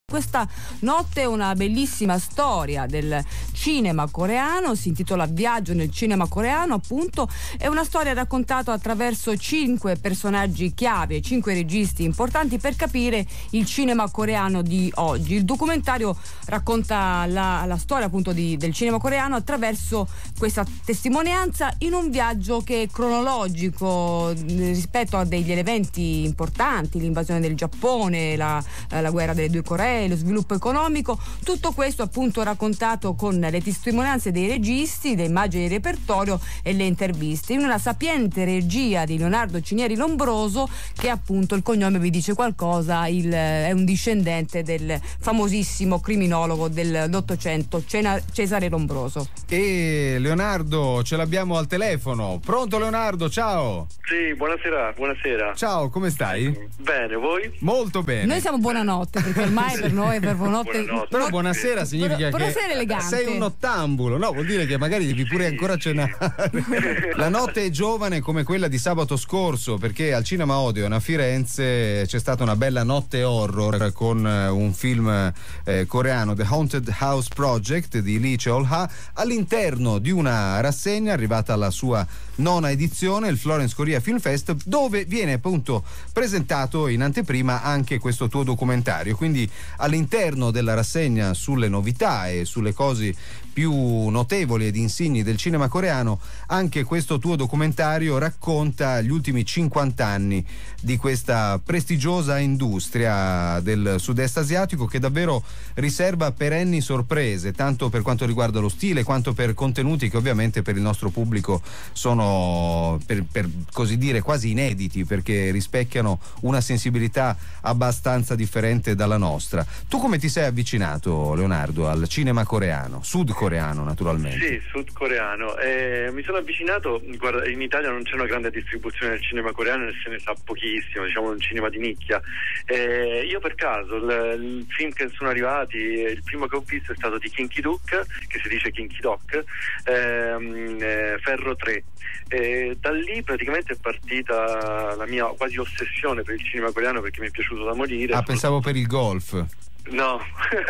Questa notte è una bellissima storia del cinema coreano, si intitola Viaggio nel cinema coreano, appunto, è una storia raccontata attraverso 5 personaggi chiave, 5 registi importanti per capire il cinema coreano di oggi. Il documentario racconta la storia appunto del cinema coreano attraverso questa testimonianza in un viaggio che è cronologico rispetto a degli eventi importanti, l'invasione del Giappone, la guerra delle due Coree, lo sviluppo economico, tutto questo appunto raccontato con le testimonianze dei registi, le immagini di repertorio e le interviste, in una sapiente regia di Leonardo Cinieri Lombroso, che appunto il cognome vi dice qualcosa, è un discendente del famosissimo criminologo dell'Ottocento Cesare Lombroso. E Leonardo ce l'abbiamo al telefono. Pronto Leonardo, ciao. Sì, buonasera. Ciao, come stai? Bene, voi? Molto bene. Noi siamo buonanotte, perché ormai per noi per buonanotte. Però buonasera significa che sei un nottambulo, no? Vuol dire che magari devi pure ancora cenare. La notte è giovane come quella di sabato scorso, perché al Cinema Odeon a Firenze c'è stata una bella notte horror con un film coreano, The Haunted House Project di Lee Cheol-ha, all'interno di una rassegna arrivata alla sua 9ª edizione, il Florence Korea Film Fest, dove viene appunto presentato in anteprima anche questo tuo documentario. Quindi all'interno della rassegna sulle novità e sulle cose più notevoli ed insigni del cinema coreano, anche questo tuo documentario racconta gli ultimi 50 anni di questa prestigiosa industria del sud-est asiatico, che davvero riserva perenni sorprese, tanto per quanto riguarda lo stile quanto per contenuti che ovviamente per il nostro pubblico sono per così dire quasi inediti, perché rispecchiano una sensibilità abbastanza differente dalla nostra. Tu come ti sei avvicinato, Leonardo, al cinema coreano, sudcoreano naturalmente? Sì, sudcoreano. Mi sono avvicinato, guarda, in Italia non c'è una grande distribuzione del cinema coreano e se ne sa pochissimo, diciamo un cinema di nicchia. Io per caso il film che sono arrivati, il primo che ho visto è stato di Kim Ki-duk, che si dice Kim Ki-dok, Ferro 3. Da lì praticamente è partita la mia quasi ossessione per il cinema coreano, perché mi è piaciuto da morire. Ah, pensavo per il golf. No,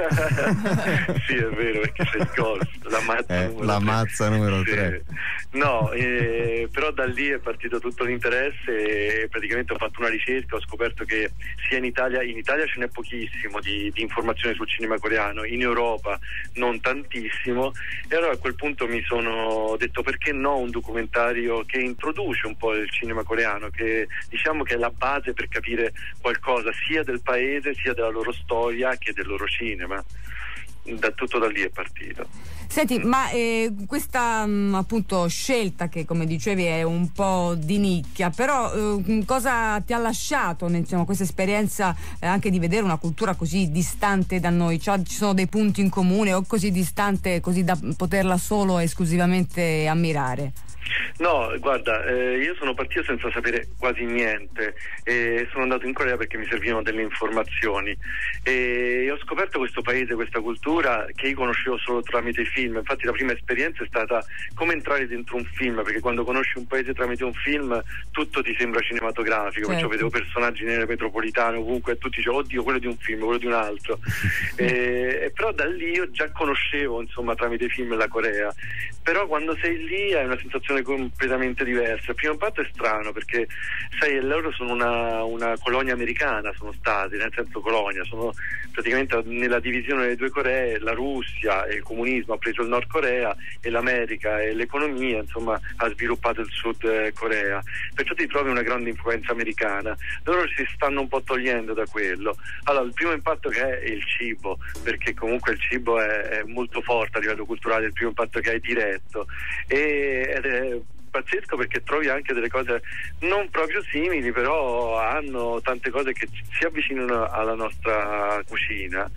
sì, è vero, perché c'è il golf, la mazza numero 3. No, però da lì è partito tutto l'interesse e praticamente ho fatto una ricerca, ho scoperto che sia in Italia ce n'è pochissimo di informazioni sul cinema coreano, in Europa non tantissimo, e allora a quel punto mi sono detto perché no un documentario che introduce un po' il cinema coreano, che diciamo che è la base per capire qualcosa sia del paese sia della loro storia che del loro cinema. Tutto da lì è partito. Senti, ma questa appunto scelta, che come dicevi è un po' di nicchia, però cosa ti ha lasciato insomma, questa esperienza anche di vedere una cultura così distante da noi? Cioè, ci sono dei punti in comune o così distante così da poterla solo e esclusivamente ammirare? No, guarda, io sono partito senza sapere quasi niente e sono andato in Corea perché mi servivano delle informazioni e ho scoperto questo paese, questa cultura che io conoscevo solo tramite i film. Infatti la prima esperienza è stata come entrare dentro un film, perché quando conosci un paese tramite un film tutto ti sembra cinematografico, certo. Perciò vedevo personaggi nelle metropolitane ovunque e tutti dicevo oddio, quello di un film, quello di un altro. Però da lì io già conoscevo insomma tramite i film la Corea, però quando sei lì hai una sensazione completamente diversa. Il primo impatto è strano perché sai, loro sono una colonia americana, sono stati, nel senso colonia, sono praticamente nella divisione delle due Coree, la Russia e il comunismo ha preso il Nord Corea e l'America e l'economia insomma ha sviluppato il Sud Corea, perciò ti trovi una grande influenza americana. Loro si stanno un po' togliendo da quello. Allora il primo impatto che è il cibo, perché comunque il cibo è molto forte a livello culturale, il primo impatto che hai diretto ed è pazzesco perché trovi anche delle cose non proprio simili, però hanno tante cose che si avvicinano alla nostra cucina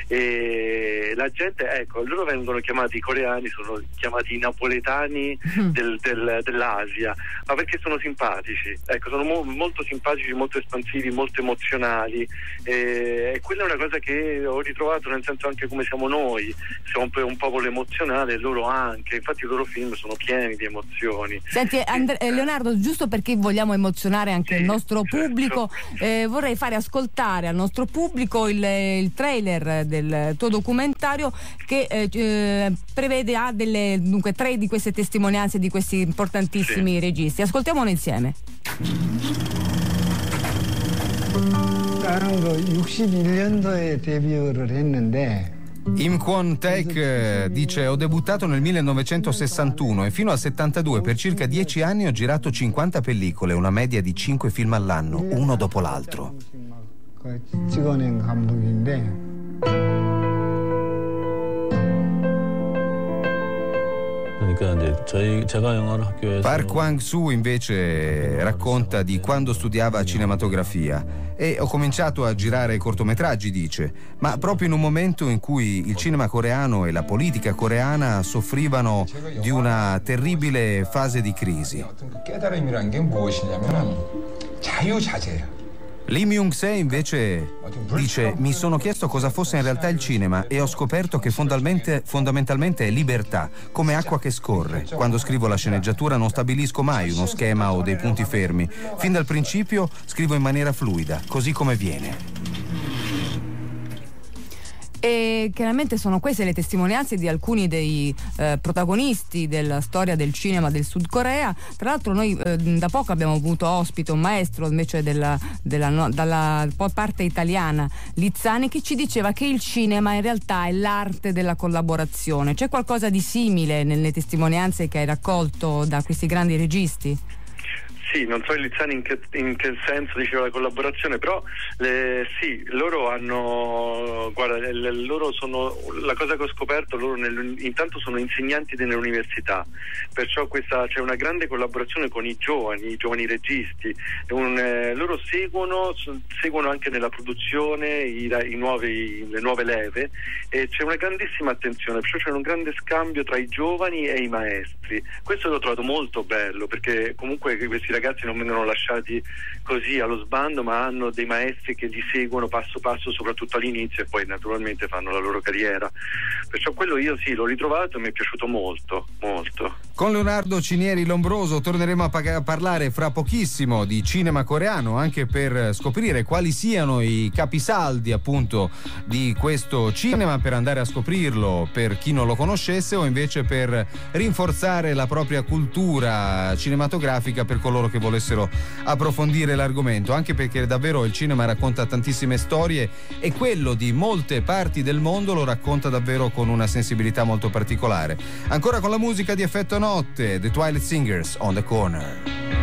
e la gente, ecco, loro vengono chiamati, i coreani sono chiamati i napoletani dell'Asia, ma perché sono simpatici, ecco, sono molto simpatici, molto espansivi, molto emozionali e quella è una cosa che ho ritrovato, nel senso anche come siamo noi, siamo un popolo emozionale e loro anche, infatti i loro film sono pieni di emozioni. Senti Leonardo, giusto perché vogliamo emozionare anche il nostro pubblico, vorrei fare ascoltare al nostro pubblico il trailer del tuo documentario che prevede dunque 3 di queste testimonianze di questi importantissimi registi. Ascoltiamolo insieme. 나는 61년도에 데뷔를 했는데 Im Kwon Taek dice: ho debuttato nel 1961 e fino al 72 per circa 10 anni ho girato 50 pellicole, una media di 5 film all'anno, uno dopo l'altro. 찍어낸 감독인데 Park Kwang-soo invece racconta di quando studiava cinematografia e ho cominciato a girare cortometraggi, dice, ma proprio in un momento in cui il cinema coreano e la politica coreana soffrivano di una terribile fase di crisi. Lee Myung-se invece dice: mi sono chiesto cosa fosse in realtà il cinema e ho scoperto che fondamentalmente è libertà, come acqua che scorre. Quando scrivo la sceneggiatura non stabilisco mai uno schema o dei punti fermi. Fin dal principio scrivo in maniera fluida, così come viene. E chiaramente sono queste le testimonianze di alcuni dei protagonisti della storia del cinema del Sud Corea. Tra l'altro noi da poco abbiamo avuto ospite un maestro invece dalla parte italiana, Lizzani, che ci diceva che il cinema in realtà è l'arte della collaborazione. C'è qualcosa di simile nelle testimonianze che hai raccolto da questi grandi registi? Sì, non so il Lizzani in che senso diceva la collaborazione, però sì, loro hanno, guarda, loro sono, la cosa che ho scoperto, loro intanto sono insegnanti nelle università, perciò c'è una grande collaborazione con i giovani registi, loro seguono anche nella produzione le nuove leve, e c'è una grandissima attenzione, perciò c'è un grande scambio tra i giovani e i maestri. Questo l'ho trovato molto bello, perché comunque questi ragazzi non vengono lasciati così allo sbando, ma hanno dei maestri che li seguono passo passo, soprattutto all'inizio, e poi naturalmente fanno la loro carriera. Perciò quello io sì, l'ho ritrovato e mi è piaciuto molto, molto. Con Leonardo Cinieri Lombroso torneremo a parlare fra pochissimo di cinema coreano, anche per scoprire quali siano i capisaldi appunto di questo cinema, per andare a scoprirlo per chi non lo conoscesse, o invece per rinforzare la propria cultura cinematografica per coloro che volessero approfondire l'argomento, anche perché davvero il cinema racconta tantissime storie e quello di molte parti del mondo lo racconta davvero con una sensibilità molto particolare. Ancora con la musica di Effetto Notte, The Twilight Singers, On the Corner.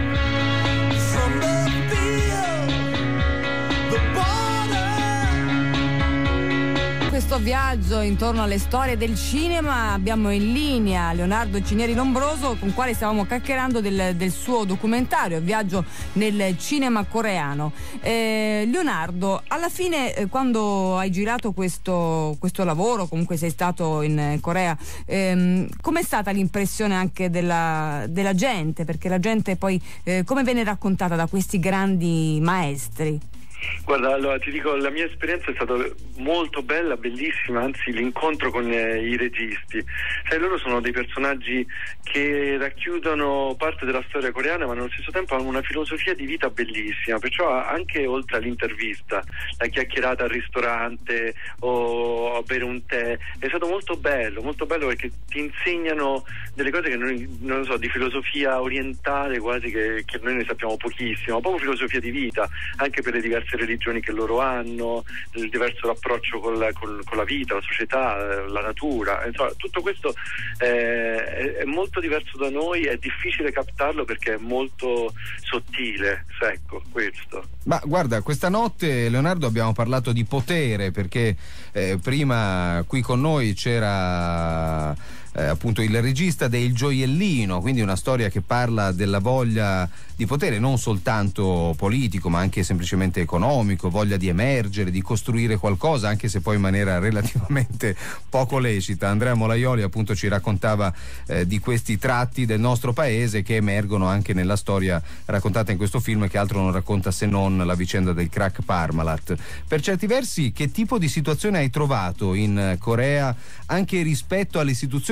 Questo viaggio intorno alle storie del cinema abbiamo in linea Leonardo Cinieri Lombroso, con quale stavamo chiacchierando del suo documentario Viaggio nel cinema coreano. Leonardo, alla fine quando hai girato questo lavoro, comunque sei stato in Corea, com'è stata l'impressione anche della gente? Perché la gente poi come viene raccontata da questi grandi maestri? Guarda, allora ti dico, la mia esperienza è stata molto bella, bellissima, anzi l'incontro con i registi. Sai, loro sono dei personaggi che racchiudono parte della storia coreana, ma nello stesso tempo hanno una filosofia di vita bellissima, perciò anche oltre all'intervista, la chiacchierata al ristorante o a bere un tè, è stato molto bello perché ti insegnano delle cose che noi, non so, di filosofia orientale quasi, che noi ne sappiamo pochissimo, proprio filosofia di vita, anche per le diverse religioni che loro hanno, il diverso rapproccio con la vita, la società, la natura. Insomma, tutto questo è molto diverso da noi, è difficile captarlo perché è molto sottile, ecco, questo. Ma guarda, questa notte, Leonardo, abbiamo parlato di potere, perché prima qui con noi c'era appunto il regista de Il Gioiellino, quindi una storia che parla della voglia di potere, non soltanto politico ma anche semplicemente economico, voglia di emergere, di costruire qualcosa, anche se poi in maniera relativamente poco lecita. Andrea Molaioli appunto ci raccontava di questi tratti del nostro paese che emergono anche nella storia raccontata in questo film, che altro non racconta se non la vicenda del crack Parmalat. Per certi versi, che tipo di situazione hai trovato in Corea anche rispetto alle istituzioni?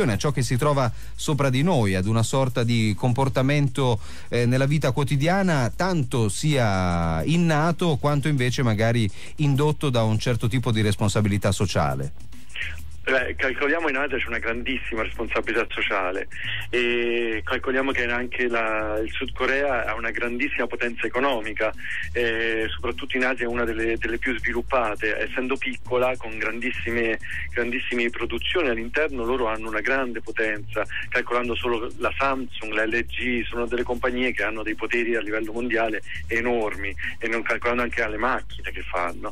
a ciò che si trova sopra di noi, ad una sorta di comportamento nella vita quotidiana, tanto sia innato quanto invece magari indotto da un certo tipo di responsabilità sociale. Calcoliamo in Asia c'è una grandissima responsabilità sociale e calcoliamo che anche il Sud Corea ha una grandissima potenza economica, soprattutto in Asia è una delle più sviluppate, essendo piccola con grandissime produzioni all'interno. Loro hanno una grande potenza, calcolando solo la Samsung, la LG, sono delle compagnie che hanno dei poteri a livello mondiale enormi, e non calcolando anche alle macchine che fanno,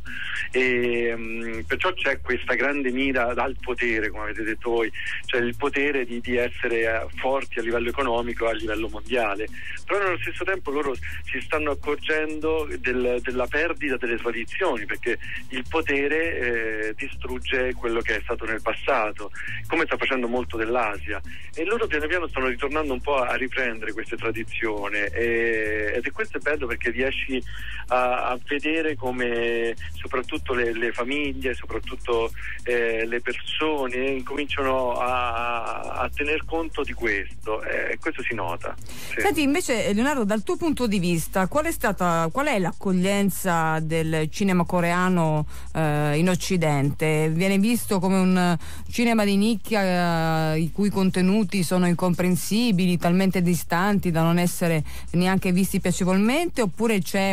e perciò c'è questa grande mira dal potere, come avete detto voi, cioè il potere di essere forti a livello economico, a livello mondiale. Però nello stesso tempo loro si stanno accorgendo della perdita delle tradizioni, perché il potere distrugge quello che è stato nel passato, come sta facendo molto dell'Asia, e loro piano piano stanno ritornando un po' a riprendere queste tradizioni, ed è questo è bello, perché riesci a vedere come soprattutto le famiglie, soprattutto le persone incominciano a tener conto di questo, e questo si nota. Sì. Senti, invece Leonardo, dal tuo punto di vista qual è l'accoglienza del cinema coreano in Occidente? Viene visto come un cinema di nicchia i cui contenuti sono incomprensibili, talmente distanti da non essere neanche visti piacevolmente, oppure c'è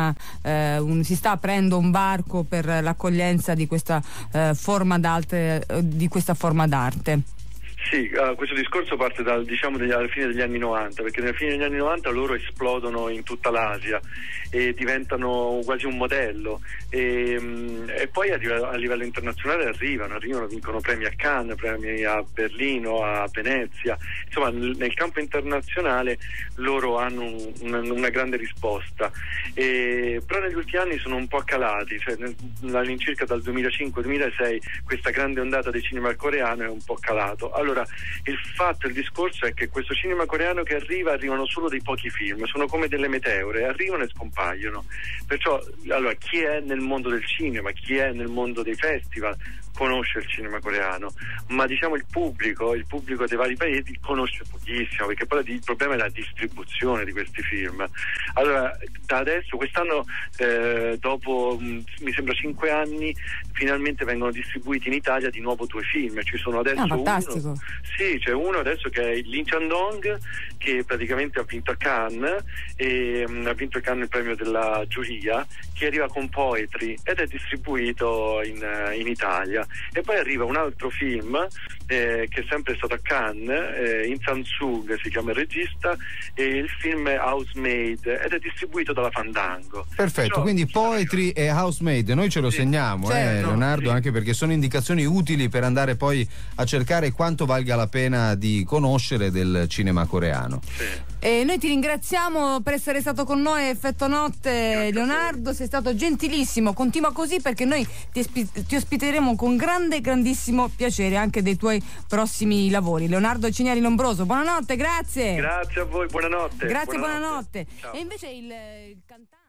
si sta aprendo un varco per l'accoglienza di questa forma d'arte? Sì, questo discorso parte alla fine degli anni 90, perché nella fine degli anni 90 loro esplodono in tutta l'Asia e diventano quasi un modello, e poi a livello internazionale arrivano, vincono premi a Cannes, premi a Berlino, a Venezia, insomma nel campo internazionale loro hanno una grande risposta, però negli ultimi anni sono un po' calati, cioè all'incirca dal 2005-2006 questa grande ondata del cinema coreano è un po' calato. Allora il discorso è che questo cinema coreano che arrivano solo dei pochi film, sono come delle meteore, arrivano e scompaiono. Perciò chi è nel mondo del cinema, chi è nel mondo dei festival conosce il cinema coreano, ma diciamo il pubblico dei vari paesi conosce pochissimo, perché poi il problema è la distribuzione di questi film. Allora da adesso, quest'anno dopo mi sembra 5 anni, finalmente vengono distribuiti in Italia di nuovo 2 film. Ci sono adesso fantastico. C'è uno adesso che è Lee Chan-dong, che praticamente ha vinto a Cannes, e ha vinto a Cannes il premio della giuria, che arriva con Poetry ed è distribuito in Italia. E poi arriva un altro film che è sempre stato a Cannes, In Sang-soo si chiama il regista, e il film è Housemaid ed è distribuito dalla Fandango. Perfetto, quindi Poetry e Housemaid noi ce lo segniamo, certo, Leonardo, anche perché sono indicazioni utili per andare poi a cercare quanto valga la pena di conoscere del cinema coreano. Sì. E noi ti ringraziamo per essere stato con noi a Effetto Notte, Leonardo, sei stato gentilissimo, continua così, perché noi ti ospiteremo con grandissimo piacere anche dei tuoi prossimi lavori. Leonardo Cinieri Lombroso, buonanotte, grazie. Grazie a voi, buonanotte. Grazie, buonanotte. E invece il cantante